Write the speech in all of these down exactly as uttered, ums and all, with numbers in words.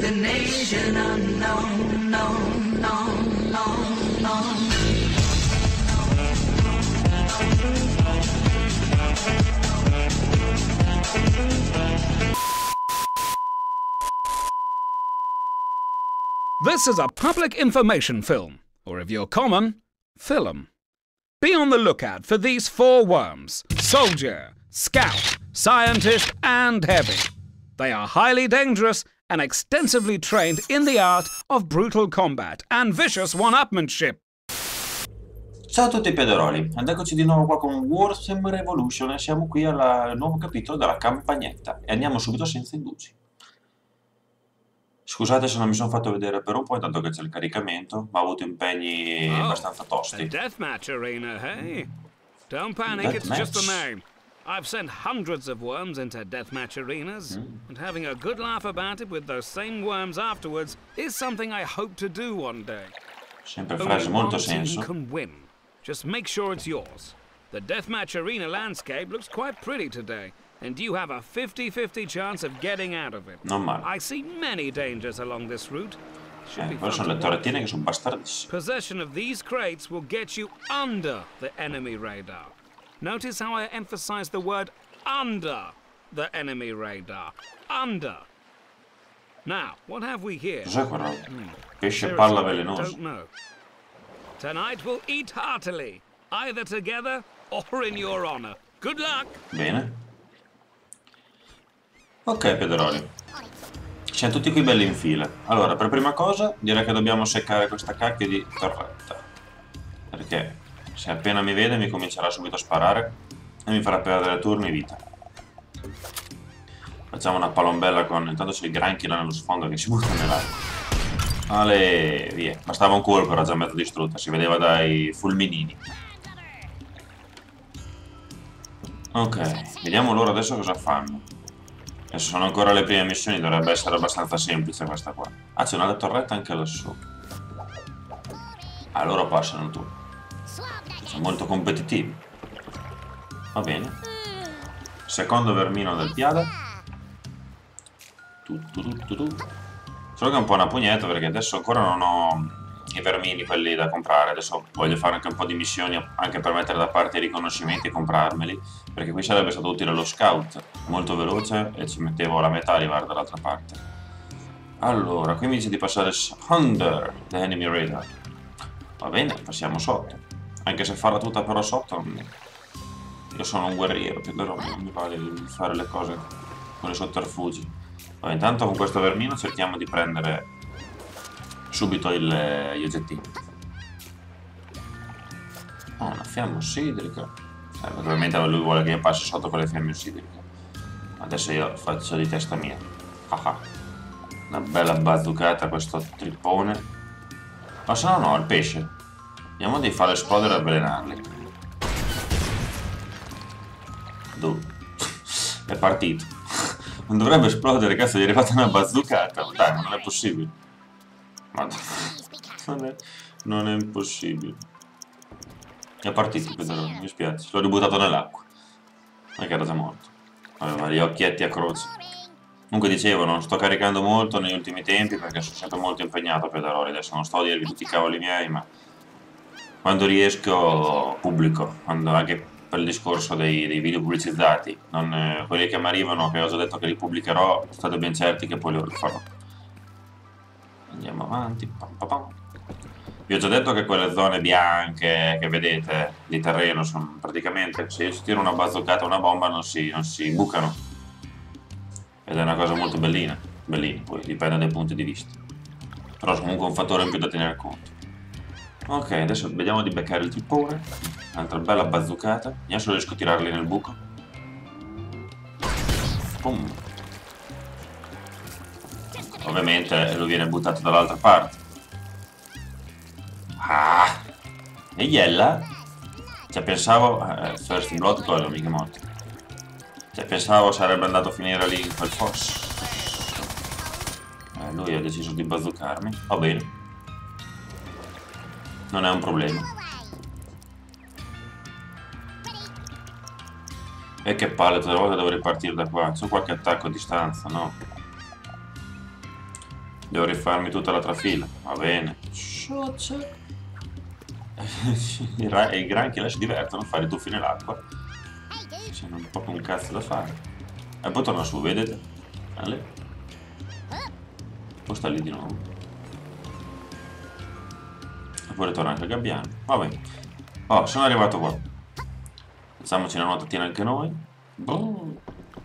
destination unknown, known, known, known, known. This is a public information film, or if you're common, film. Be on the lookout for these four worms: Soldier, Scout, Scientist, and Heavy. They are highly dangerous and extensively trained in the art of brutal combat and vicious one-upmanship. Ciao a tutti Pederoli, ed eccoci di nuovo qua con Warzone Revolution e siamo qui al, al nuovo capitolo della campagnetta e andiamo subito senza indugi. Scusate se non mi sono fatto vedere per un po', intanto che c'è il caricamento, ma ho avuto impegni Oh, abbastanza tosti. a deathmatch arena, hey? Don't panic, Deathmatch? it's just a name. I've sent hundreds of worms into deathmatch arenas, Mm. and having a good laugh about it with those same worms afterwards is something I hope to do one day. Sempre Only frasi molto one team senso. can win. Just make sure it's yours. The deathmatch arena landscape looks quite pretty today, and you have a fifty fifty chance of getting out of it. Non male. I see many dangers along this route. Should Eh, be poi fun sono to le watch. torrettine che sono bastardissime. Possession of these crates will get you under the enemy radar. Notice how I emphasize the word under the enemy radar. Under. Now, what have we here? Cos'è quella roba? Pesce Seriously, palla I velenoso. don't know. Tonight we'll eat heartily, either together or in your honor. Good luck! Bene. Ok Pederoli. Siamo tutti qui belli in fila. Allora, per prima cosa direi che dobbiamo seccare questa cacchio di torretta. Perché se appena mi vede mi comincerà subito a sparare e mi farà perdere turni vita. Facciamo una palombella con... Intanto c'è il granchio là nello sfondo che si butta nell'acqua. Ale, via. Bastava un colpo, era già mezzo distrutta, si vedeva dai fulminini. Ok, vediamo loro adesso cosa fanno. Adesso sono ancora le prime missioni, dovrebbe essere abbastanza semplice questa qua. Ah, c'è una torretta anche lassù. Ah, loro passano tu. Sono molto competitivi. Va bene. Secondo vermino del piada. Tu, tu, tu, tu, tu. Solo che è un po' una pugnetta perché adesso ancora non ho i vermini quelli da comprare. Adesso voglio fare anche un po' di missioni anche per mettere da parte i riconoscimenti e comprarmeli. Perché qui sarebbe stato utile lo scout, molto veloce, e ci mettevo la metà a arrivare dall'altra parte. Allora, qui mi dice di passare under the enemy radar. Va bene, passiamo sotto. Anche se farla tutta però sotto, io sono un guerriero, però non mi vale di fare le cose con i sotterfugi. Ma intanto con questo vermino cerchiamo di prendere subito il, gli oggettini. Oh, una fiamma ossidrica. Eh, ovviamente lui vuole che io passi sotto con le fiamme ossidriche. Adesso io faccio di testa mia. Ah ah. Una bella bazzucata a questo trippone. Ma se no no, il pesce. Vediamo di farlo esplodere e avvelenarli. Du. È partito. Non dovrebbe esplodere, cazzo, gli è arrivata una bazzucata. Dai, ma non è possibile. Madonna. Non è, non è impossibile. È partito, Pedro, mi spiace. L'ho ributtato nell'acqua. Ma che era già morto. Aveva gli occhietti a croce. Comunque dicevo, non sto caricando molto negli ultimi tempi perché sono sempre molto impegnato a Pedalori. Adesso non sto a dirvi tutti i cavoli miei, ma quando riesco pubblico, quando anche per il discorso dei, dei video pubblicizzati, non, eh, quelli che mi arrivano, che ho già detto che li pubblicherò, state ben certi che poi li farò. Andiamo avanti. Pam, pam, pam. Vi ho già detto che quelle zone bianche che vedete di terreno sono praticamente, se io ci tiro una bazzoccata o una bomba non si, non si bucano. Ed è una cosa molto bellina. Bellina, poi dipende dai punti di vista. Però è comunque un fattore in più da tenere conto. Ok, adesso vediamo di beccare il trippone. Un'altra bella bazzucata. Vediamo se riesco a tirarli nel buco. Pum. Ovviamente lui viene buttato dall'altra parte. Ah! E Iella? Cioè pensavo... Eh, First Blood cosa, mica morto. Cioè pensavo sarebbe andato a finire lì in quel fosso. Eh, lui ha deciso di bazzucarmi. Va bene. Non è un problema. E che palle, tutte le volte devo ripartire da qua. C'è qualche attacco a distanza, no? Devo rifarmi tutta la trafila. Va bene. Scioccia. I, ra I granchi là si divertono a fare i tuffi nell'acqua. C'è un po' un cazzo da fare. E poi torna su, vedete? Vale. Poi sta lì di nuovo. E poi ritorna anche il gabbiano. Vabbè. Oh, sono arrivato qua. Facciamoci una nuotatina anche noi. Boh.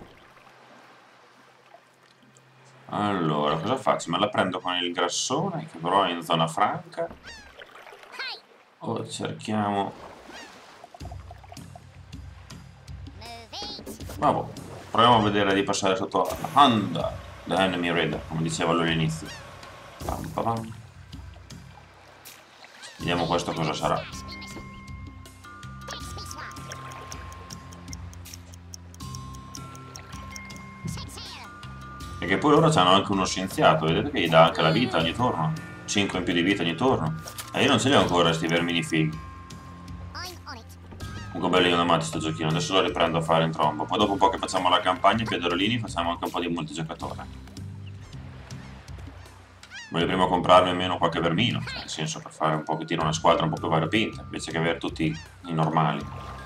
Allora, cosa faccio? Me la prendo con il grassone, che però è in zona franca. O cerchiamo... Vabbè, proviamo a vedere di passare sotto la Honda, the enemy radar, come diceva lui all'inizio. Pam, pam, pam. Vediamo questo cosa sarà. E che poi loro hanno anche uno scienziato, vedete che gli dà anche la vita ogni turno. cinque in più di vita ogni turno. E io non ce li ho ancora sti vermini fighi. Comunque bello amati sto giochino, adesso lo riprendo a fare in trombo. Poi dopo un po' che facciamo la campagna, Piedrolini, facciamo anche un po' di multigiocatore. Voglio prima comprarmi almeno qualche vermino, cioè, nel senso per fare un pochettino una squadra un po' più variopinta, invece che avere tutti i normali.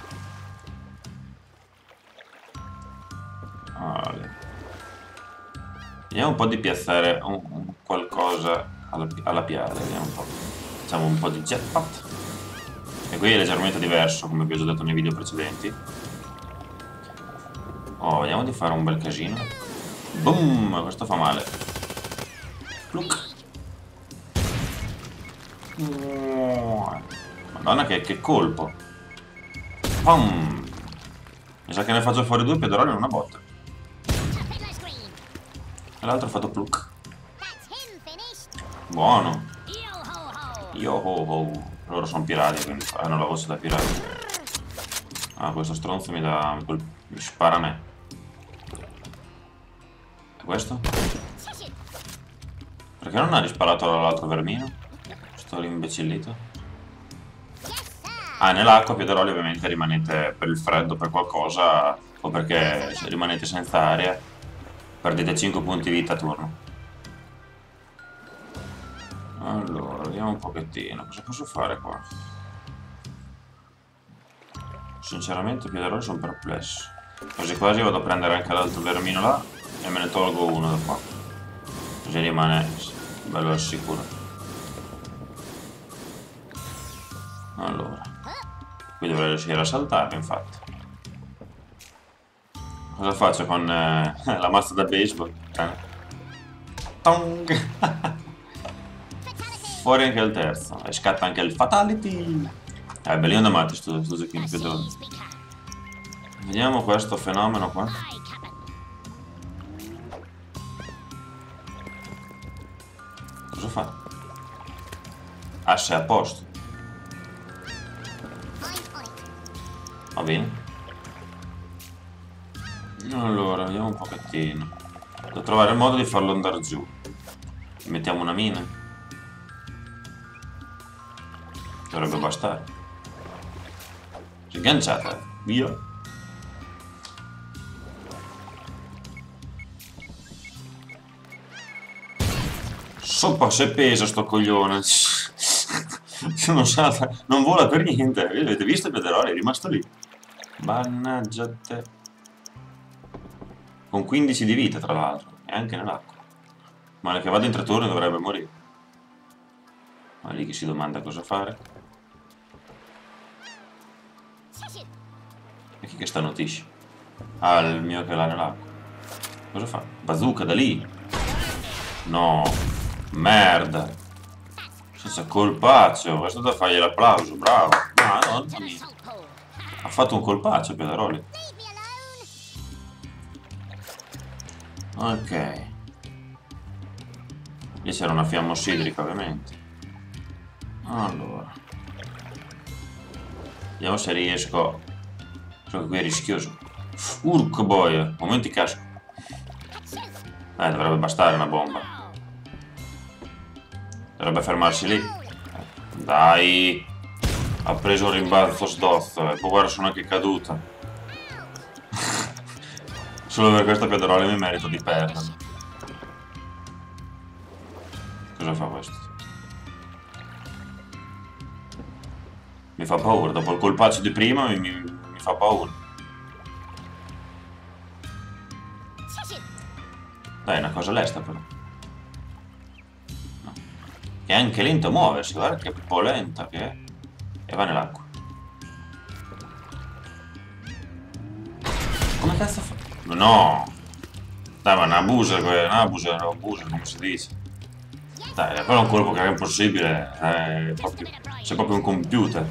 Allora. Vediamo un po' di piazzare un, un qualcosa alla, alla piada, vediamo un po'. Facciamo un po' di jetpack. E qui è leggermente diverso, come vi ho già detto nei video precedenti. Oh, vediamo di fare un bel casino. Boom! Questo fa male. Pluck. Madonna che, che colpo. Pum! Mi sa che ne faccio fuori due pedorali in una botta. E l'altro ha fatto pluck. Buono. Yo ho ho. Loro sono pirati, quindi hanno la voce da pirati. Ah, questo stronzo mi dà... mi spara a me. E questo? Perché non ha risparato all'altro vermino? Sto imbecillito. Ah, nell'acqua, Piedroli, ovviamente rimanete per il freddo, per qualcosa, o perché se rimanete senza aria, perdete cinque punti vita a turno. Allora, vediamo un pochettino, cosa posso fare qua? Sinceramente, Piedroli, sono perplesso. Quasi quasi vado a prendere anche l'altro vermino là e me ne tolgo uno da qua. Così rimane bello al sicuro. Allora, qui dovrei riuscire a saltare, infatti. Cosa faccio con eh, la mazza da baseball? Tong! Fuori anche il terzo, e scatta anche il fatality. È bellino da matti sto, sto giochino, Piedroli. Vediamo questo fenomeno qua. Cosa fa? Ah, sei a posto. Va bene. Allora, vediamo un pochettino. Devo trovare il modo di farlo andare giù. Mettiamo una mina. Dovrebbe bastare. Sganciata. Via. Sopra se pesa sto coglione. non, salta, non vola per niente. Avete visto il Piedroli? È rimasto lì. Mannaggia te. Con quindici di vita, tra l'altro. E anche nell'acqua. Male che vada in tre turni dovrebbe morire. Ma lì che si domanda cosa fare. E chi che sta notisce? Ah, il mio che l'ha nell'acqua. Cosa fa? Bazooka da lì? No. Merda. Senza colpaccio. Questo da fargli l'applauso. Bravo. Madonna mia. Ha fatto un colpaccio, Piedroli. Ok. Lì c'era una fiamma ossidrica, ovviamente. Allora. Vediamo se riesco. Solo che qui è rischioso. Urco boia. Momenti casco. Eh, dovrebbe bastare una bomba. Dovrebbe fermarsi lì. Dai. Ha preso un rimbalzo sdozzo. E poi guarda, sono anche caduta. Solo per questo Piedroli mi merito di perdere. Cosa fa questo? Mi fa paura, dopo il colpaccio di prima mi, mi, mi fa paura. Dai, è una cosa lesta però. No. È anche lento a muoversi, guarda che polenta che è. E va nell'acqua. Come cazzo fa? No! Dai, ma è una abusa, una abusa, una abusa, come si dice. Dai, però è un colpo che è impossibile. È proprio, c'è proprio un computer.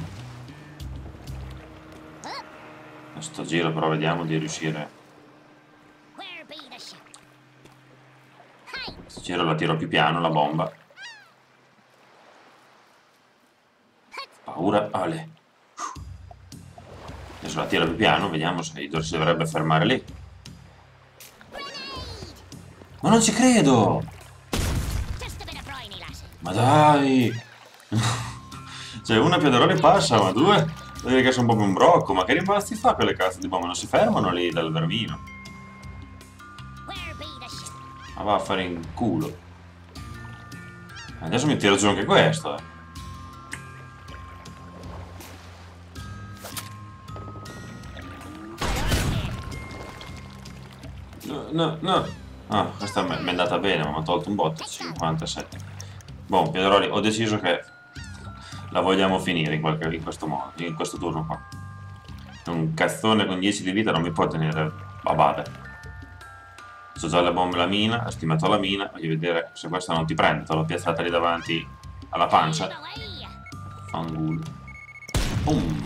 A sto giro però vediamo di riuscire. A sto giro la tiro più piano, la bomba. Paura, Ale. Adesso la tiro più piano, vediamo se Idor si dovrebbe fermare lì. Ma non ci credo! Ma dai! Cioè, una Piaderoli passa, ma due? Vedi che sono proprio un brocco, ma che rimbalzi fa quelle cazzo di bombe? Non si fermano lì dal vermino. Ma va a fare in culo. Adesso mi tiro giù anche questo, eh. No, no, no. Ah, questa mi è andata bene, ma mi ha tolto un botto. cinquantasette. Boh, Piaderoli, ho deciso che la vogliamo finire in, qualche, in questo modo, in questo turno qua. Un cazzone con dieci di vita non mi può tenere a bada. So già le bombe la mina, ho stimato la mina, voglio vedere se questa non ti prende, te l'ho piazzata lì davanti alla pancia. Fangulo. Boom.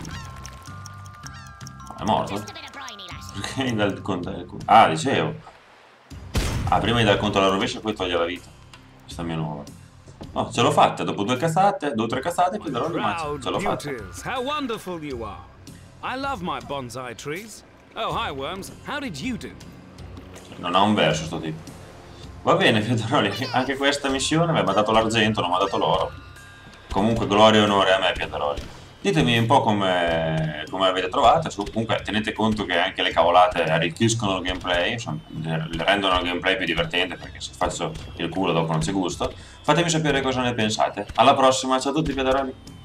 È morto? Perché dal conto... Ah, dicevo. Ah, prima di dare conto alla rovescia e poi toglie la vita. Questa è mia nuova. Oh, ce l'ho fatta, dopo due cazzate, due o tre cazzate, poi darò rimane. Ce l'ho fatta. How wonderful you are. I love my bonsai trees. Oh, hi worms. How did you do? Non ha un verso sto tipo. Va bene, Piaderoli, anche questa missione mi ha dato l'argento, non mi ha dato l'oro. Comunque gloria e onore a me, Piaderoli. Ditemi un po' come, come avete trovato. Comunque tenete conto che anche le cavolate arricchiscono il gameplay, insomma, le rendono il gameplay più divertente, perché se faccio il culo dopo non c'è gusto. Fatemi sapere cosa ne pensate. Alla prossima, ciao a tutti, Piaderoli.